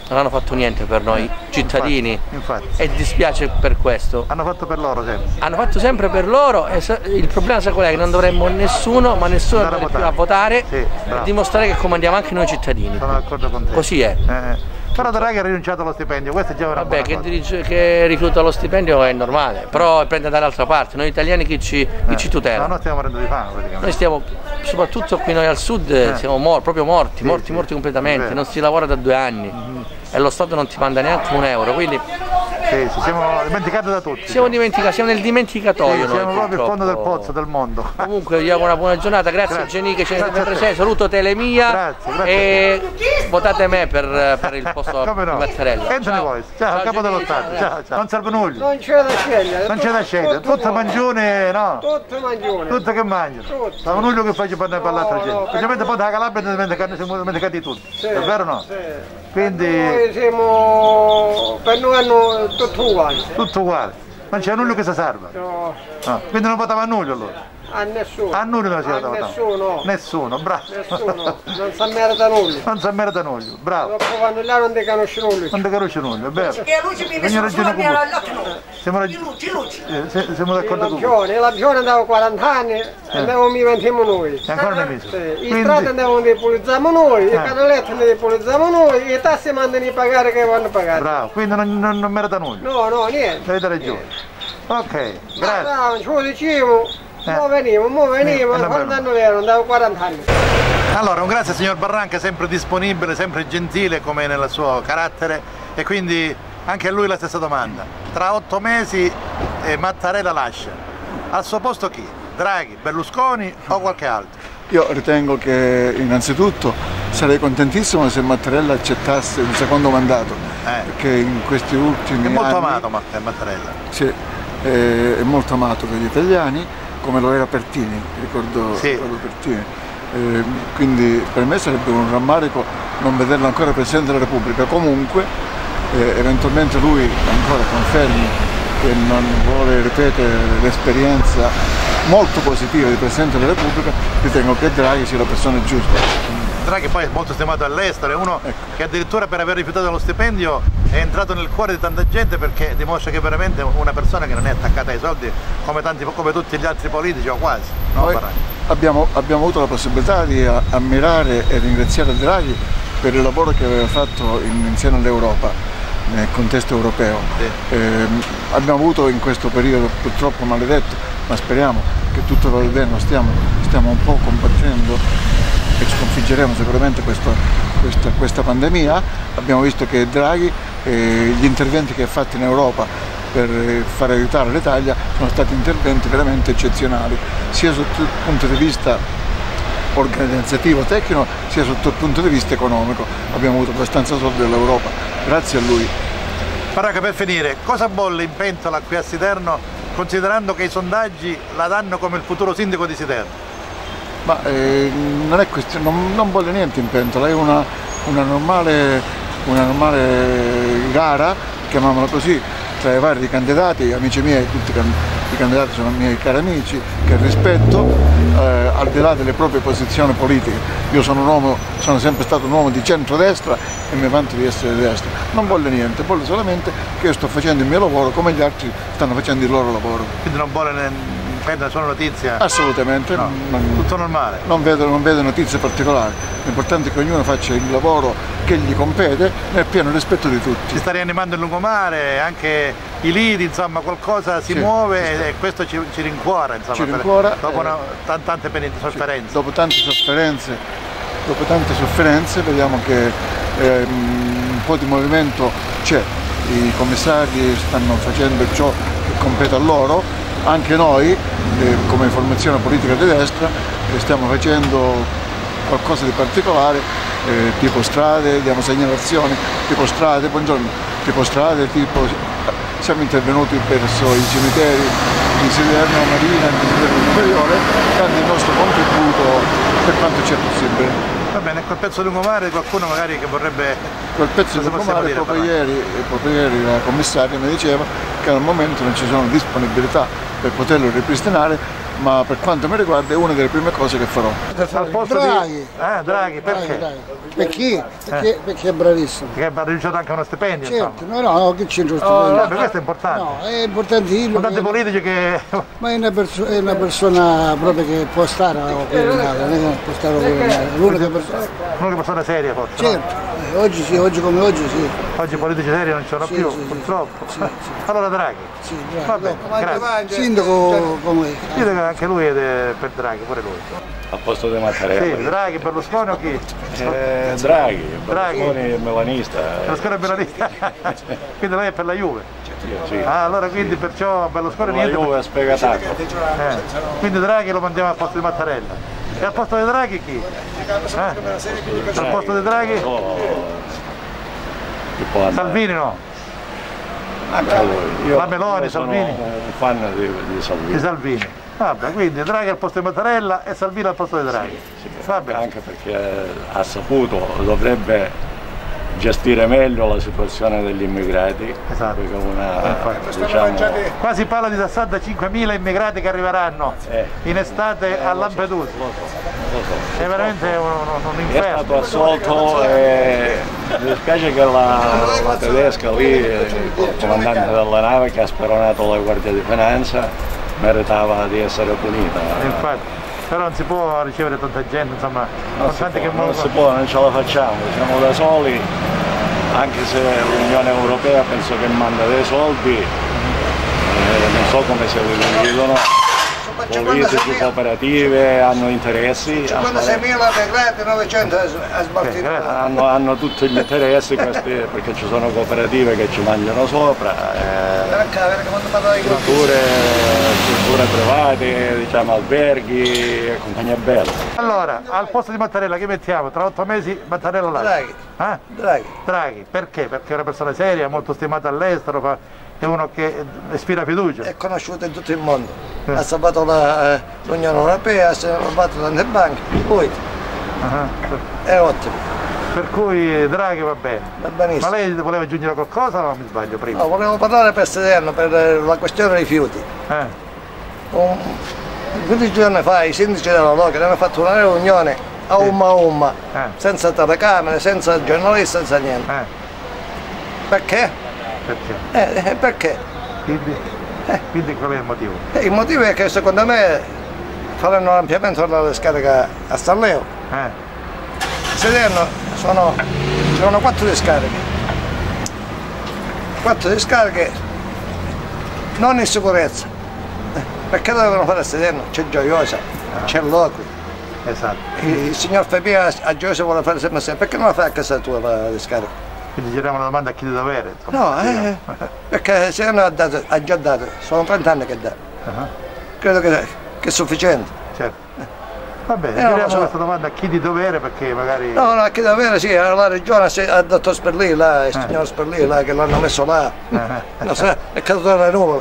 non hanno fatto niente per noi cittadini, infatti, infatti. E dispiace per questo. Hanno fatto per loro sempre. Hanno fatto sempre per loro e il problema è qual è? Che non dovremmo nessuno, ma nessuno andare più a votare sì, e dimostrare che comandiamo anche noi cittadini. Sono d'accordo con te. Così è. Eh. Però Draghi ha rinunciato allo stipendio, questo è già una Vabbè, buona che, dirige, che rifiuta lo stipendio è normale, però prende dall'altra parte, noi italiani chi ci, chi eh. ci tutela? No, noi stiamo morendo di fame praticamente. Noi stiamo, soprattutto qui noi al sud, eh. siamo mor proprio morti, sì, morti, sì. morti completamente, non si lavora da due anni mm-hmm. e lo Stato non ti manda neanche un euro, quindi... Sì, ci siamo dimenticati da tutti. Siamo dimenticati, siamo nel dimenticatoio. Sì, noi, siamo proprio il fondo del pozzo del mondo. Comunque vi auguro una buona giornata, grazie, grazie. a Geni che ci siete presenti, saluto Telemia grazie, grazie. e votate me per, per il posto Come no? di Mattarella. Entrane voi, ciao, ciao capo dello Stato, ciao, ciao. Non serve nulla. Non c'è da scegliere. Non c'è da scegliere, tutto, tutto mangione, no? Tutto mangione. Tutto che mangiano. Sono nulla che faccio per l'altra gente. Specialmente poi da Calabria siamo dimenticati tutti, sì, è vero o no? Sì. Quindi... Noi siamo... per noi hanno tutto uguale. Tutto uguale, non c'è nulla che si serve. No. No. Quindi non votava a nulla allora? A nessuno. A nulla non si votava? A nessuno. Nessuno, bravo. Nessuno, non si merita nulla. Non si merita nulla, bravo. Dopo quando là non ti conosci nulla. Non ti conosci nulla, è vero. Che luce mi messo sulla mia l'occhio. Siamo, Di luce, luce. eh, siamo d'accordo con voi. La pione andava quaranta anni e eh. andavamo mi vantiamo noi. E ancora ne messo. Sì. I Quindi... strati andavamo ne pulizziamo noi, eh. i canaletti ne pulizziamo noi, i tassi mandano a pagare che vanno pagare. Bravo, quindi non, non, non merita nulla. No, no, niente. Avete ragione. Ok, grazie. Bravo, ci lo diciamo. Eh. Mo venivo, mo venivo, eh, quando anno vero, andavo quaranta anni. Allora, un grazie signor Barranca, sempre disponibile, sempre gentile come nel suo carattere e quindi anche a lui la stessa domanda. Tra otto mesi eh, Mattarella lascia. Al suo posto chi? Draghi, Berlusconi o qualche altro? Io ritengo che innanzitutto sarei contentissimo se Mattarella accettasse un secondo mandato, eh. perché in questi ultimi anni... È molto anni, amato Mattarella. Sì, è, è molto amato dagli italiani, come lo era Pertini, ricordo, sì. ricordo Pertini. Eh, quindi per me sarebbe un rammarico non vederlo ancora Presidente della Repubblica. Comunque, eh, eventualmente lui ancora confermi che non vuole ripetere l'esperienza molto positiva di Presidente della Repubblica, ritengo che Draghi sia la persona giusta. Draghi poi è molto stimato all'estero, è uno ecco. che addirittura per aver rifiutato lo stipendio è entrato nel cuore di tanta gente perché dimostra che è veramente una persona che non è attaccata ai soldi come, tanti, come tutti gli altri politici o quasi. No, abbiamo, abbiamo avuto la possibilità di ammirare e ringraziare Draghi per il lavoro che aveva fatto in, insieme all'Europa nel contesto europeo. Sì. Eh, abbiamo avuto in questo periodo purtroppo maledetto, ma speriamo che tutto vada bene, stiamo, stiamo un po' combattendo e sconfiggeremo sicuramente questo, questa, questa pandemia. Abbiamo visto che Draghi, eh, gli interventi che ha fatto in Europa per far aiutare l'Italia sono stati interventi veramente eccezionali, sia sotto il punto di vista organizzativo, tecnico, sia sotto il punto di vista economico. Abbiamo avuto abbastanza soldi dall'Europa, grazie a lui. Paraca, per finire, cosa bolle in pentola qui a Siderno, considerando che i sondaggi la danno come il futuro sindaco di Siderno? Ma eh, non è questione, non, non vuole niente in pentola, è una, una, normale, una normale gara, chiamiamola così, tra i vari candidati, amici miei, tutti i candidati sono miei cari amici, che rispetto, eh, al di là delle proprie posizioni politiche. Io sono un uomo, sono sempre stato un uomo di centrodestra e mi vanto di essere di destra. Non vuole niente, vuole solamente che io sto facendo il mio lavoro come gli altri stanno facendo il loro lavoro. Quindi non vuole ne... Prende solo notizia? Assolutamente, no, non, tutto normale? Non vedo, non vedo notizie particolari, l'importante è che ognuno faccia il lavoro che gli compete nel pieno rispetto di tutti. Si sta rianimando il lungomare, anche i lidi, insomma qualcosa si sì, muove e questo ci, ci rincuora, insomma, ci rincuora per, dopo eh, una, tante sofferenze. Sì, dopo tante sofferenze, dopo tante sofferenze vediamo che eh, un po' di movimento c'è, i commissari stanno facendo ciò che compete a loro. Anche noi, eh, come formazione politica di destra, eh, stiamo facendo qualcosa di particolare, eh, tipo strade, diamo segnalazioni, tipo strade, buongiorno, tipo strade, tipo... Siamo intervenuti verso i cimiteri di Siderno, Marina, di Siderno Superiore, dando il nostro contributo per quanto c'è possibile. Va bene, quel pezzo di lungomare qualcuno magari che vorrebbe... Quel pezzo di lungomare proprio ieri, proprio ieri la commissaria mi diceva che al momento non ci sono disponibilità per poterlo ripristinare ma per quanto mi riguarda è una delle prime cose che farò. Al posto Draghi. Di... Eh, Draghi, perché? Draghi, Draghi. Perché? Perché, eh. perché è bravissimo. Perché ha ricevuto anche uno stipendio, certo, insomma. no, no, che c'entra lo Oh, stipendio? vabbè, questo è importante. No, è importantissimo. Sono tanti politici che... Ma è una, perso è una persona proprio che può stare a Quirinale, non è che può stare a Quirinale, l'unica persona. L'unica persona seria forse. Certo, no? eh, oggi sì, oggi come oggi sì. Oggi i politici seri non ci sono sì, più, sì, purtroppo. Sì, sì. Allora Draghi. Sì, Draghi. Va bene, grazie. Sindaco come? Sindaco anche lui è per Draghi, pure lui. Al posto di Mattarella? Sì, Draghi, Berlusconi o chi? Eh, Draghi, Draghi. Berlusconi è melanista. Berlusconi è melanista? Quindi lei è per la Juve? Sì. Ah, allora quindi perciò Berlusconi la niente. La Juve è spiegatato. Eh. Quindi Draghi lo mandiamo al posto di Mattarella. E al posto di Draghi chi? Eh? Al posto di Draghi? Salvini no? Anche lui. Io, la Meloni, io sono Salvini? un fan di, di Salvini. Di Salvini. Vabbè, quindi Draghi al posto di Mattarella e Salvini al posto di Draghi. Sì, sì, anche perché ha saputo, dovrebbe gestire meglio la situazione degli immigrati. Esatto. Una, diciamo... Qua si parla di sessantacinquemila immigrati che arriveranno eh. in estate a Lampedusa. Lo so, lo so. È veramente un, un, un inferno. È stato assolto e mi dispiace che la, la tedesca lì, il comandante della nave che ha speronato la Guardia di Finanza, meritava di essere punita. Infatti. Però non si può ricevere tanta gente, insomma, non, si può, che non si può, non ce la facciamo, siamo da soli, anche se l'Unione Europea penso che manda dei soldi, eh, non so come se li dividono, politici, cooperative, hanno interessi. cinquantaseimila immigrati, novecento a smaltire. Hanno, hanno tutti gli interessi questi, perché ci sono cooperative che ci mangiano sopra, eh, strutture, strutture private, diciamo alberghi e compagnia bella. Allora, al posto di Mattarella che mettiamo? Tra otto mesi Mattarella là? Draghi. Eh? Draghi. Draghi, perché? Perché è una persona seria, molto stimata all'estero, fa... è uno che ispira fiducia. È conosciuto in tutto il mondo, eh. ha salvato l'Unione Europea, ha salvato tante banche, poi uh-huh. è ottimo. Per cui Draghi va bene. Va benissimo. Ma lei voleva aggiungere qualcosa o mi sbaglio prima? No, volevo parlare per Sederno, per la questione dei rifiuti. Eh. Un, quindici giorni fa i sindaci della Loca hanno fatto una riunione a sì. Umma Umma, eh. senza telecamere, senza giornalisti, senza niente. Eh. Perché? Perché? Eh, perché? Quindi, eh. Quindi qual è il motivo? Eh, il motivo è che secondo me faranno l'ampliamento della discarica a Stalleo. Eh. Sederno sono, sono quattro discariche. Quattro discariche non in sicurezza. Eh, perché dovevano fare a Sederno? C'è Gioiosa, ah. c'è Locri. Esatto. Il signor Fabia a Gioiosa vuole fare sempre sempre. Perché non la fai a casa tua la discarica? Quindi giriamo una domanda a chi di dovere. No, eh, perché se non ha, dato, ha già dato, sono trenta anni che dà. Uh-huh. Credo che, che è sufficiente. Certo. Va bene, eh, giriamo so. questa domanda a chi di dovere perché magari... No, no, a chi di dovere sì, alla regione, al dottor Sperlì, là, il eh. signor Sperlì, là, che l'hanno messo là. Eh. Non so, è caduto nelle nuvole.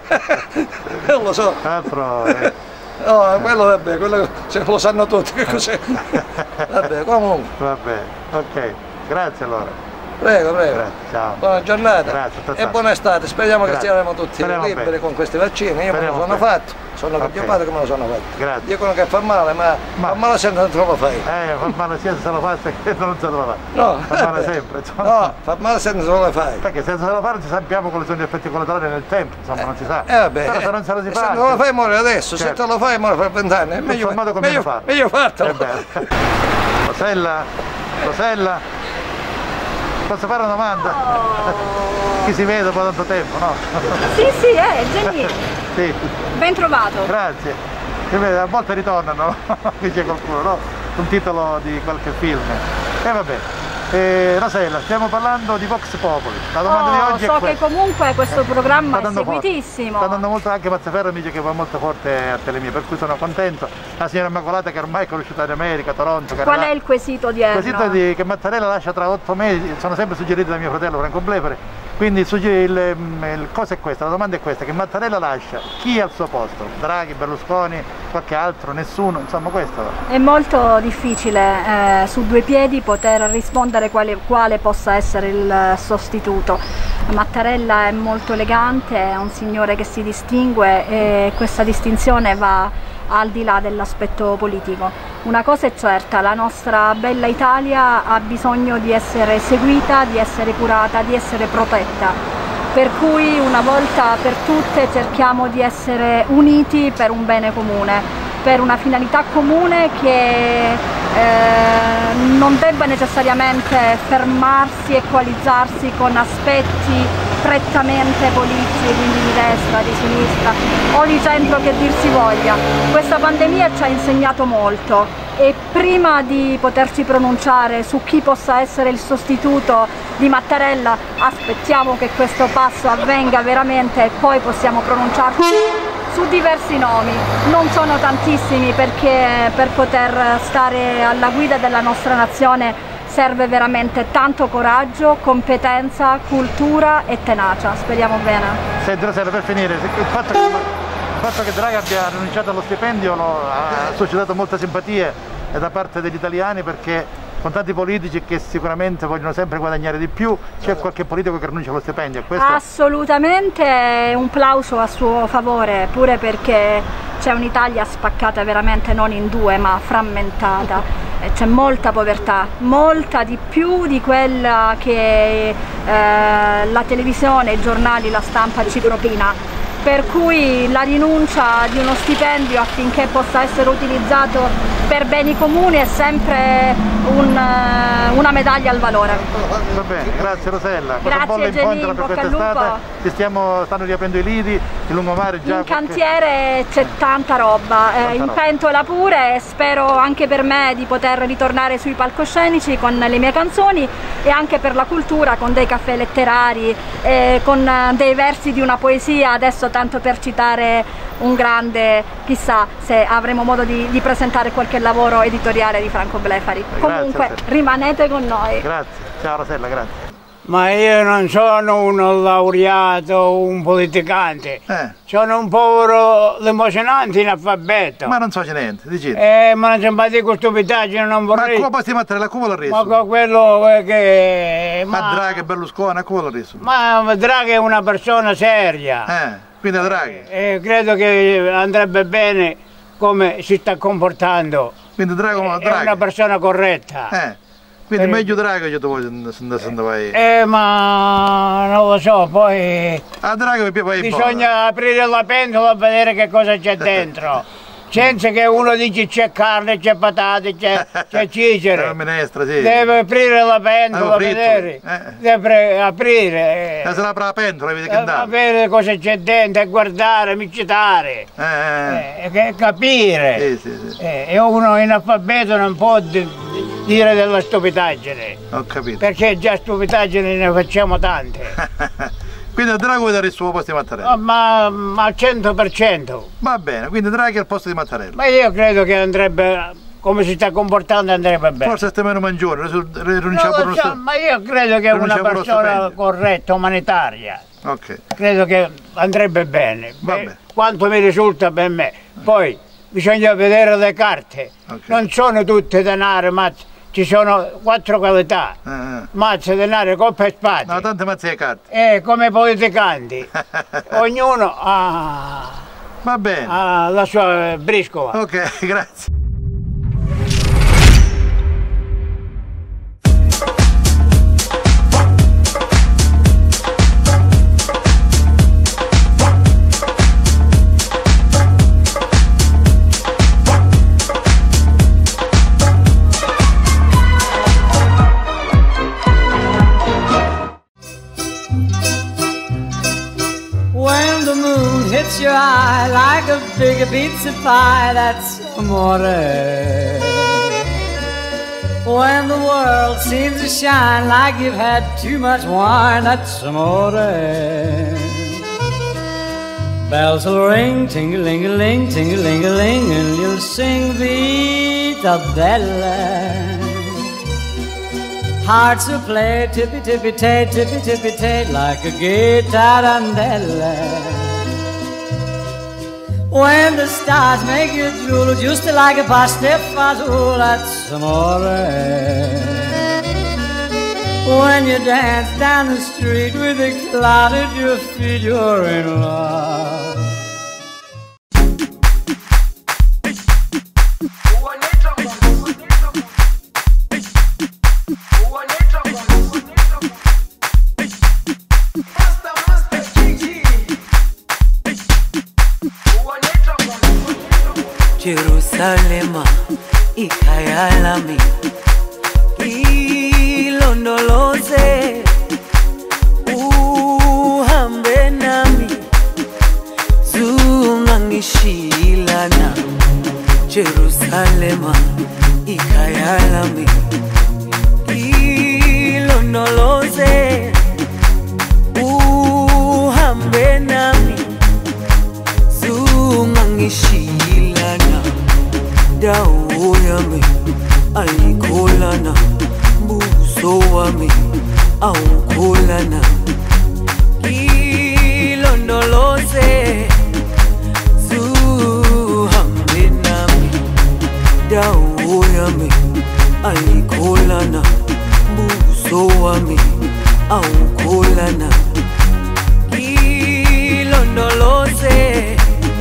Non lo so. Altro... Eh. No, quello vabbè, quello se lo sanno tutti che cos'è. Vabbè, comunque. Va bene, ok. Grazie allora. Prego, prego. Grazie, ciao. Buona giornata. Grazie, e buona estate. Speriamo Grazie. che stiamo tutti Speriamo liberi bene. con questi vaccini. Io Speriamo me lo sono bene. fatto. Sono okay. preoccupato che me lo sono fatto. Grazie. Dicono che fa male, ma, ma... fa male se non te lo fai. Eh, fa male sia se lo fa che non se lo fa. No, fa male sempre. Insomma. No, fa male se non se lo fai. Perché se non se lo fa non si sappiamo quali sono gli effetti collaterali nel tempo, insomma, eh, non si sa. Eh vabbè. Però se non se lo si fa. Se non lo fai muore adesso, certo. se te lo fai muore per vent'anni. È meglio, meglio, meglio, meglio fartelo. Rosella, Rosella. Posso fare una domanda? Oh. Chi si vede dopo tanto tempo, no? Sì, sì, è Gianni. Sì. Ben trovato. Grazie. A volte ritornano, dice qualcuno, no? Un titolo di qualche film. E eh, vabbè. Eh, Rosella, stiamo parlando di Vox Populi. La domanda oh, di oggi so è questa. che comunque questo programma è Forte. seguitissimo. Sta andando molto, anche Mazzaferro mi dice che va molto forte a Telemia, per cui sono contento. La signora Immacolata che ormai è conosciuta in America, Toronto. Qual arriva... è il quesito di Erno? Il quesito di che Mattarella lascia tra otto mesi, sono sempre suggeriti da mio fratello Franco Blefari. Quindi il, il, il cosa è questa, la domanda è questa, che Mattarella lascia chi al suo posto? Draghi, Berlusconi, qualche altro, nessuno, insomma questo. È molto difficile eh, su due piedi poter rispondere quale, quale possa essere il sostituto. Mattarella è molto elegante, è un signore che si distingue e questa distinzione va al di là dell'aspetto politico. Una cosa è certa, la nostra bella Italia ha bisogno di essere seguita, di essere curata, di essere protetta. Per cui una volta per tutte cerchiamo di essere uniti per un bene comune, per una finalità comune che eh, non debba necessariamente fermarsi e coalizzarsi con aspetti prettamente politici, quindi di destra, di sinistra o di centro che dir si voglia. Questa pandemia ci ha insegnato molto e prima di poterci pronunciare su chi possa essere il sostituto di Mattarella aspettiamo che questo passo avvenga veramente e poi possiamo pronunciarci su diversi nomi. Non sono tantissimi perché per poter stare alla guida della nostra nazione serve veramente tanto coraggio, competenza, cultura e tenacia. Speriamo bene. Senti Rosella, per finire, il fatto che, il fatto che Draghi abbia rinunciato allo stipendio lo, ha suscitato molte simpatie da parte degli italiani, perché con tanti politici che sicuramente vogliono sempre guadagnare di più, c'è qualche politico che rinuncia allo stipendio? Questo... Assolutamente un plauso a suo favore, pure perché c'è un'Italia spaccata veramente non in due ma frammentata. C'è molta povertà, molta di più di quella che eh, la televisione, i giornali, la stampa ci propina. Per cui la rinuncia di uno stipendio affinché possa essere utilizzato per beni comuni è sempre un, una medaglia al valore. Va bene, grazie Rosella. Grazie Geni, in bocca al lupo. Ci stiamo, stanno riaprendo i lidi, il lungomare già... In cantiere c'è tanta roba, eh, in pentola pure, e spero anche per me di poter ritornare sui palcoscenici con le mie canzoni e anche per la cultura con dei caffè letterari, eh, con dei versi di una poesia, adesso tanto per citare un grande, chissà se avremo modo di, di presentare qualche lavoro editoriale di Franco Blefari. Comunque grazie. Rimanete con noi. Grazie, ciao Rosella, grazie. Ma io non sono uno laureato, un politicante, eh. sono un povero emozionante in alfabeto. Ma non so c'è niente, dici? Eh, ma non sembra di stupidaggine, non vorrei... Ma come posso mettere la cupola reso? Ma quello che... Ma, ma Draghi e Berlusconi, a cupola reso? Ma Draghi è una persona seria. Eh, quindi Draghi? Eh, credo che andrebbe bene come si sta comportando. Quindi Draghi, è Draghi. una persona corretta. Eh. Quindi eh, meglio Draghi che tu vuoi andare. Eh ma non lo so, poi a Draghi poi bisogna aprire la pentola a vedere che cosa c'è dentro. Senza che uno dice c'è carne, c'è patate, c'è cicere. Minestra, sì. Deve aprire la pentola a vedere. Eh. Deve aprire. Eh, se apre la pentola vedi che andare. Sapere cosa c'è dentro, e guardare, micitare. Eh, eh. Eh, capire. Sì, sì, sì. Eh, e uno in alfabeto non può dire della stupidaggine. Ho capito. Perché già stupidaggini ne facciamo tante. Quindi Draghi vuoi dare il suo posto di Mattarella? No, ma, ma al cento per cento. Va bene, quindi Draghi al posto di Mattarella. Ma io credo che andrebbe, come si sta comportando, andrebbe bene. Forse stai meno mangione, rinunciamo no, so, ma io credo che è una persona corretta, umanitaria. Ok. Credo che andrebbe bene. Beh, quanto mi risulta per me. Poi bisogna vedere le carte. Okay. Non sono tutte denaro, ma ci sono quattro qualità, eh, eh. mazze, denaro, coppe e spade. No, tante mazze e carte. E come politicanti, ognuno ha, Va bene. ha la sua briscola. Ok, grazie. Hits your eye like a big pizza pie, that's amore. When the world seems to shine like you've had too much wine, that's amore. Bells will ring, ting-a-ling-a-ling, ting-a-ling-a-ling, and you'll sing Vita Bella. Hearts will play tippy-tippy-tay, tippy-tippy-tay, like a gay tarantella. When the stars make you drool, just like a pasta fazool, that's amore. When you dance down the street with a cloud at your feet, you're in love. Jerusalema ikayalami ilondoloze uhambe nami zungangishilana. Jerusalema ikayalami ilondoloze uhambe nami zungangishilana. Dawo yami ayikholana, buso wami awukholana. Ilondoloze zuhambe nami. Dawo yami ayikholana, buso wami awukholana. Ilondoloze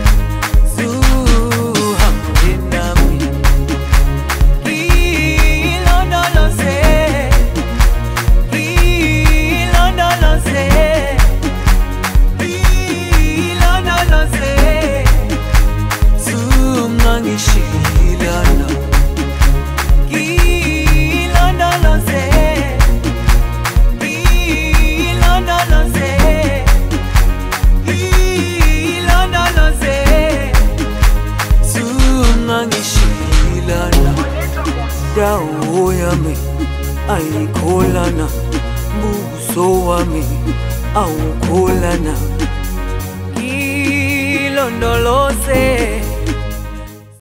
dawo yami ayikholana, buso wami awukholana. Ilondoloze